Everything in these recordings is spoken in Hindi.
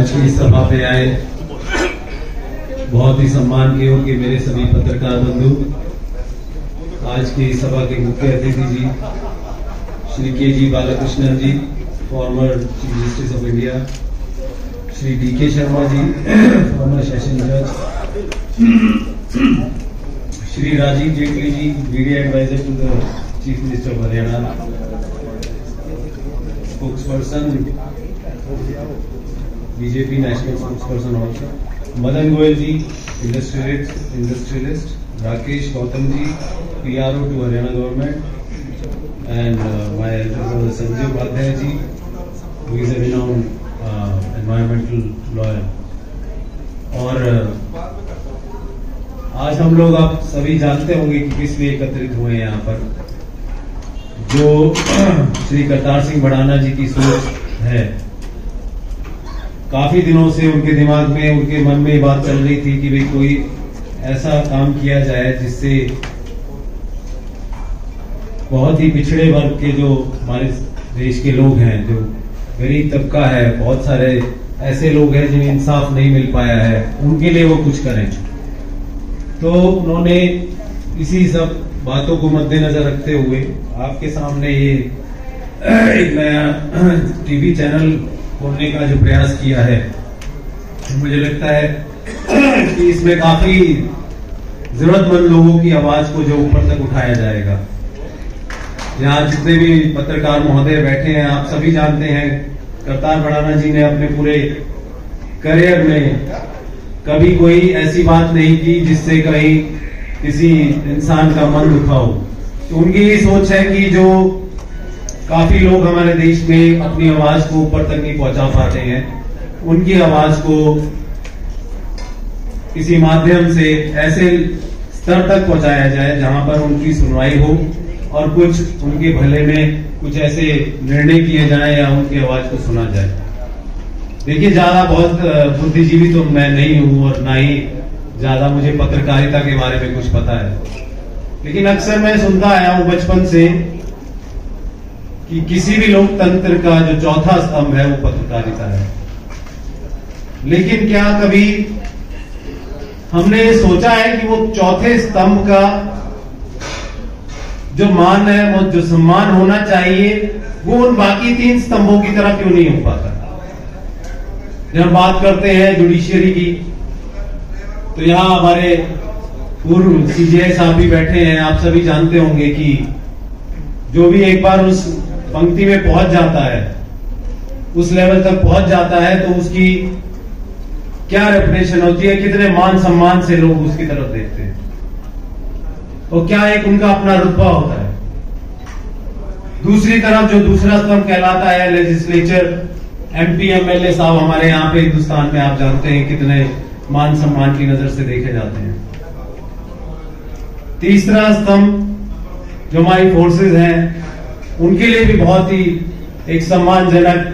आज की इस सभा पे आए बहुत ही सम्मान के हो कि मेरे सभी पत्रकार बंधु, आज की सभा के मुख्य अतिथि जी Shri KG. Balakrishnan ji, former chief justice of India, Shri DK. Sharma ji, former session जज, Shri Rajiv Jaitley ji, media adviser to the chief minister of Haryana, spokesperson BJP national spokesperson also, Madan Goyal ji, industrialist, Rakesh Gautam ji, PRO to Haryana government, and my elder brother Sanjay Upadhyay ji, who is a renowned environmental lawyer. और आज हम लोग आप सभी जानते होंगे कि किस लिए एकत्रित हुए हैं यहाँ पर। जो श्री करतार सिंह भड़ाना जी की सोच है, काफी दिनों से उनके दिमाग में, उनके मन में बात चल रही थी कि भाई कोई ऐसा काम किया जाए जिससे बहुत ही पिछड़े वर्ग के जो हमारे देश के लोग हैं, जो गरीब तबका है, बहुत सारे ऐसे लोग हैं जिन्हें इंसाफ नहीं मिल पाया है, उनके लिए वो कुछ करें। तो उन्होंने इसी सब बातों को मद्देनजर रखते हुए आपके सामने ये एक नया टीवी चैनल खोलने का जो प्रयास किया है, मुझे लगता है कि इसमें काफी जरूरतमंद लोगों की आवाज को जो ऊपर तक उठाया जाएगा। यहाँ जितने भी पत्रकार महोदय बैठे हैं, आप सभी जानते हैं करतार भड़ाना जी ने अपने पूरे करियर में कभी कोई ऐसी बात नहीं की जिससे कहीं किसी इंसान का मन दुखा हो। तो उनकी ये सोच है कि जो काफी लोग हमारे देश में अपनी आवाज को ऊपर तक नहीं पहुंचा पाते हैं, उनकी आवाज को किसी माध्यम से ऐसे स्तर तक पहुंचाया जाए जहां पर उनकी सुनवाई हो और कुछ उनके भले में कुछ ऐसे निर्णय किए जाएं या उनकी आवाज को सुना जाए। देखिए, ज्यादा बहुत बुद्धिजीवी तो मैं नहीं हूं और ना ही ज्यादा मुझे पत्रकारिता के बारे में कुछ पता है, लेकिन अक्सर मैं सुनता आया हूं बचपन से कि किसी भी लोकतंत्र का जो चौथा स्तंभ है वो पत्रकारिता है। लेकिन क्या कभी हमने सोचा है कि वो चौथे स्तंभ का जो मान है, वो जो सम्मान होना चाहिए, वो उन बाकी तीन स्तंभों की तरह क्यों नहीं हो पाता? जब हम बात करते हैं जुडिशियरी की, तो यहां हमारे पूर्व CJI साहब भी बैठे हैं। आप सभी जानते होंगे कि जो भी एक बार उस पंक्ति में पहुंच जाता है, उस लेवल तक पहुंच जाता है, तो उसकी क्या रेपुटेशन होती है, कितने मान सम्मान से लोग उसकी तरफ देखते हैं, और क्या एक उनका अपना रुतबा होता है। दूसरी तरफ जो दूसरा स्तंभ कहलाता है लेजिस्लेचर, MP MLA साहब हमारे यहाँ पे हिंदुस्तान में आप जानते हैं कितने मान सम्मान की नजर से देखे जाते हैं। तीसरा स्तंभ जो हमारी फोर्सेस हैं, उनके लिए भी बहुत ही एक सम्मानजनक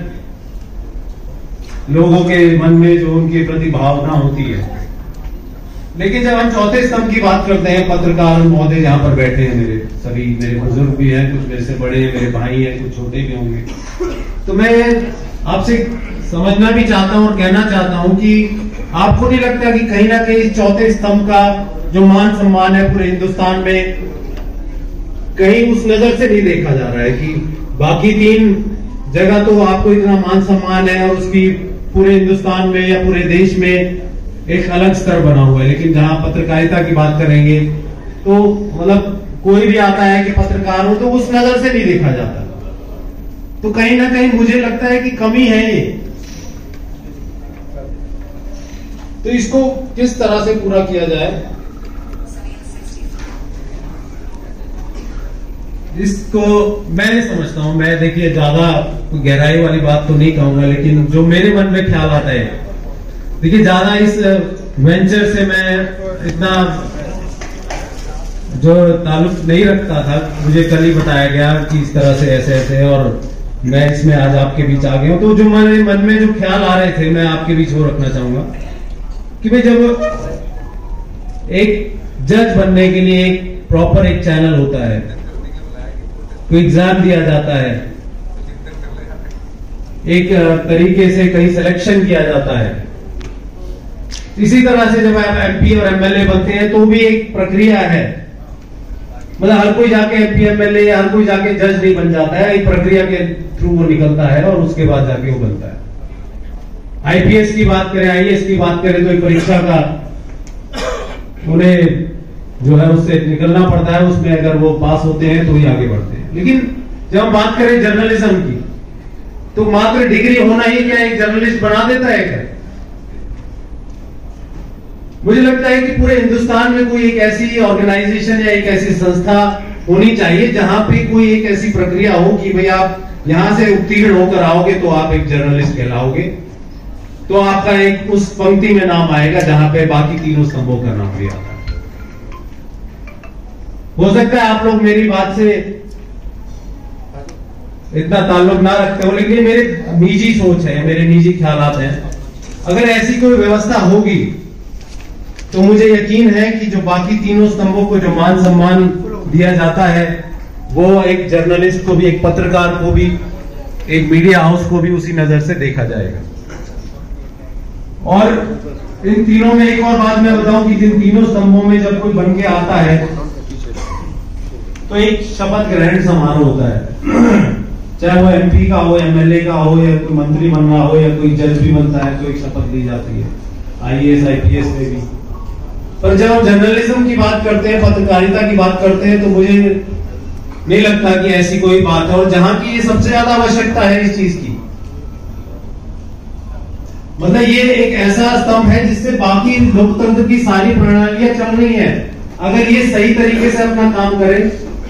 लोगों के मन में जो उनके प्रति भावना होती है। लेकिन जब हम चौथे स्तंभ की बात करते हैं, पत्रकार महोदय जहां पर बैठे हैं, मेरे सभी, मेरे बुजुर्ग भी हैं, कुछ मेरे से बड़े हैं, मेरे भाई हैं, कुछ छोटे भी होंगे, तो मैं आपसे समझना भी चाहता हूं और कहना चाहता हूं कि आपको नहीं लगता कि कहीं ना कहीं चौथे स्तंभ का जो मान सम्मान है पूरे हिंदुस्तान में, कहीं उस नजर से नहीं देखा जा रहा है कि बाकी तीन जगह तो आपको इतना मान सम्मान है और उसकी पूरे हिंदुस्तान में या पूरे देश में एक अलग स्तर बना हुआ है, लेकिन जहां पत्रकारिता की बात करेंगे तो मतलब कोई भी आता है कि पत्रकार हो, तो उस नजर से नहीं देखा जाता। तो कहीं ना कहीं मुझे लगता है कि कमी है ये। तो इसको किस तरह से पूरा किया जाए, इसको मैं समझता हूं, मैं देखिए ज्यादा गहराई वाली बात तो नहीं कहूंगा, लेकिन जो मेरे मन में ख्याल आता है, देखिए ज्यादा इस वेंचर से मैं इतना जो ताल्लुक नहीं रखता था। मुझे कल ही बताया गया कि इस तरह से ऐसे ऐसे, और मैं इसमें आज आपके बीच आ गया हूं। तो जो मेरे मन में जो ख्याल आ रहे थे, मैं आपके बीच वो रखना चाहूंगा कि भाई जब एक जज बनने के लिए एक प्रॉपर एक चैनल होता है, कोई एग्जाम दिया जाता है, एक तरीके से कहीं सिलेक्शन किया जाता है। इसी तरह से जब आप एमपी और एमएलए बनते हैं तो भी एक प्रक्रिया है, मतलब हर कोई जाके एमपी एमएलए या हर कोई जाके जज नहीं बन जाता है, एक प्रक्रिया के थ्रू वो निकलता है और उसके बाद जाके वो बनता है। आईपीएस की बात करें, आईएएस की बात करें तो एक परीक्षा का उन्हें जो है उससे निकलना पड़ता है, उसमें अगर वो पास होते हैं तो ही आगे बढ़ते हैं। लेकिन जब हम बात करें जर्नलिज्म की तो मात्र डिग्री होना ही क्या एक जर्नलिस्ट बना देता है क्या? मुझे लगता है कि पूरे हिंदुस्तान में कोई एक ऐसी ऑर्गेनाइजेशन या एक ऐसी संस्था होनी चाहिए जहां पे कोई एक ऐसी प्रक्रिया हो कि भाई आप यहां से उत्तीर्ण होकर आओगे तो आप एक जर्नलिस्ट कहलाओगे, तो आपका एक उस पंक्ति में नाम आएगा जहां पे बाकी तीनों स्तंभों का नाम भी आता है। हो सकता है आप लोग मेरी बात से इतना ताल्लुक ना रखते हो, लेकिन मेरे निजी सोच है, मेरे निजी ख्यालात हैं। अगर ऐसी कोई व्यवस्था होगी तो मुझे यकीन है कि जो बाकी तीनों स्तंभों को जो मान सम्मान दिया जाता है वो एक जर्नलिस्ट को भी, एक पत्रकार को भी, एक मीडिया हाउस को भी उसी नजर से देखा जाएगा। और इन तीनों में एक और बात मैं बताऊं कि जिन तीनों स्तंभों में जब कोई बन के आता है तो एक शपथ ग्रहण समारोह होता है, चाहे वो एमपी का हो, एमएलए का हो, या कोई मंत्री बन रहा हो, या कोई जज भी बनता है तो एक शपथ ली जाती है, आईएएस आईपीएस में भी। पर जब हम जर्नलिज्म की बात करते हैं, पत्रकारिता की बात करते हैं, तो मुझे नहीं लगता कि ऐसी कोई बात है। और जहां की ये सबसे ज्यादा आवश्यकता है इस चीज की, मतलब ये एक ऐसा स्तंभ है जिससे बाकी लोकतंत्र की सारी प्रणालियां चल रही हैं। अगर ये सही तरीके से अपना काम करे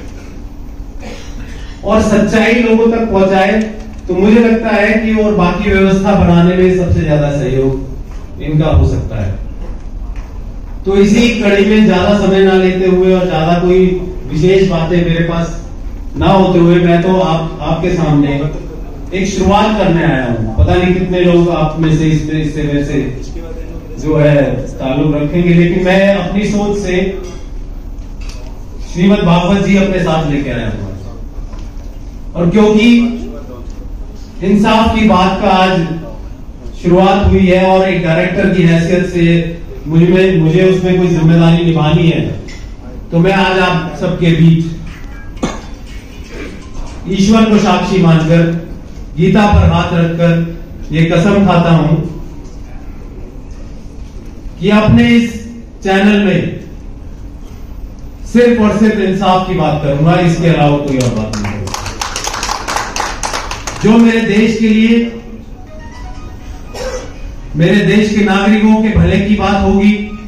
और सच्चाई लोगों तक पहुंचाए तो मुझे लगता है कि और बाकी व्यवस्था बनाने में सबसे ज्यादा सहयोग इनका हो सकता है। तो इसी कड़ी में ज्यादा समय ना लेते हुए और ज्यादा कोई विशेष बातें मेरे पास ना होते हुए मैं तो आपके सामने एक शुरुआत करने आया हूं। पता नहीं कितने लोग आप में से इससे मेरे से जो है ताल्लुक रखेंगे, लेकिन मैं अपनी सोच से श्रीमद् भागवत जी अपने साथ लेके आया हूं। और क्योंकि इंसाफ की बात का आज शुरुआत हुई है और एक डायरेक्टर की हैसियत से मुझे उसमें कोई जिम्मेदारी निभानी है, तो मैं आज आप सबके बीच ईश्वर को साक्षी मानकर, गीता पर हाथ रखकर ये कसम खाता हूं कि अपने इस चैनल में सिर्फ और सिर्फ इंसाफ की बात करूंगा, इसके अलावा कोई और बात नहीं करूंगा। जो मेरे देश के लिए, मेरे देश के नागरिकों के भले की बात होगी,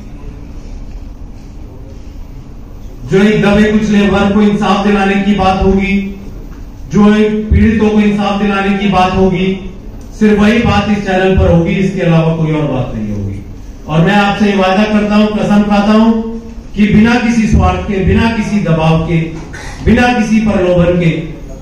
जो एक दबे कुचले वर्ग को इंसाफ दिलाने की बात होगी, जो एक पीड़ितों को इंसाफ दिलाने की बात होगी, सिर्फ वही बात इस चैनल पर होगी, इसके अलावा कोई और बात नहीं होगी। और मैं आपसे ये वादा करता हूं, कसम खाता हूं कि बिना किसी स्वार्थ के, बिना किसी दबाव के, बिना किसी प्रलोभन के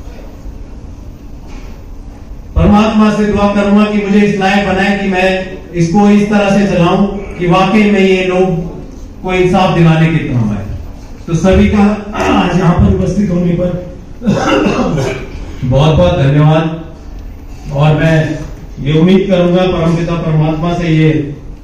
परमात्मा से दुआ करूंगा कि मुझे इस लायक बनाए कि मैं इसको इस तरह से चलाऊं कि वाकई में ये लोग को इंसाफ दिलाने के काम आए। तो सभी का आज यहां पर उपस्थित होने पर बहुत बहुत धन्यवाद। और मैं ये उम्मीद करूंगा परमपिता परमात्मा से ये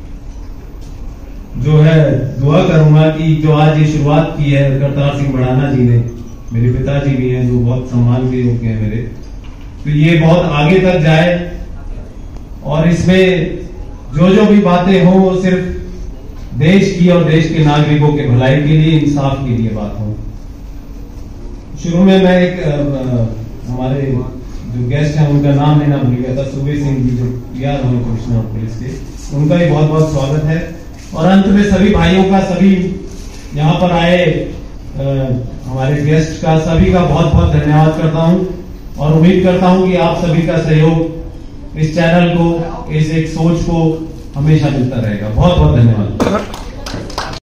जो है दुआ करूंगा कि जो आज ये शुरुआत की है करतार सिंह बढ़ाना जी ने, मेरे पिताजी भी हैं जो बहुत सम्मान के योग्य हैं मेरे, तो ये बहुत आगे तक जाए और इसमें जो भी बातें हो वो सिर्फ देश की और देश के नागरिकों के भलाई के लिए, इंसाफ के लिए बात हो। शुरू में मैं एक हमारे जो गेस्ट हैं उनका नाम लेना भूल गया था, सूबे सिंह जी जो यार हमें कमिश्नर पुलिस के, उनका भी बहुत बहुत स्वागत है। और अंत में सभी भाइयों का, सभी यहाँ पर आए हमारे गेस्ट का, सभी का बहुत बहुत धन्यवाद करता हूँ और उम्मीद करता हूँ कि आप सभी का सहयोग इस चैनल को, इस एक सोच को हमेशा मिलता रहेगा। बहुत बहुत धन्यवाद।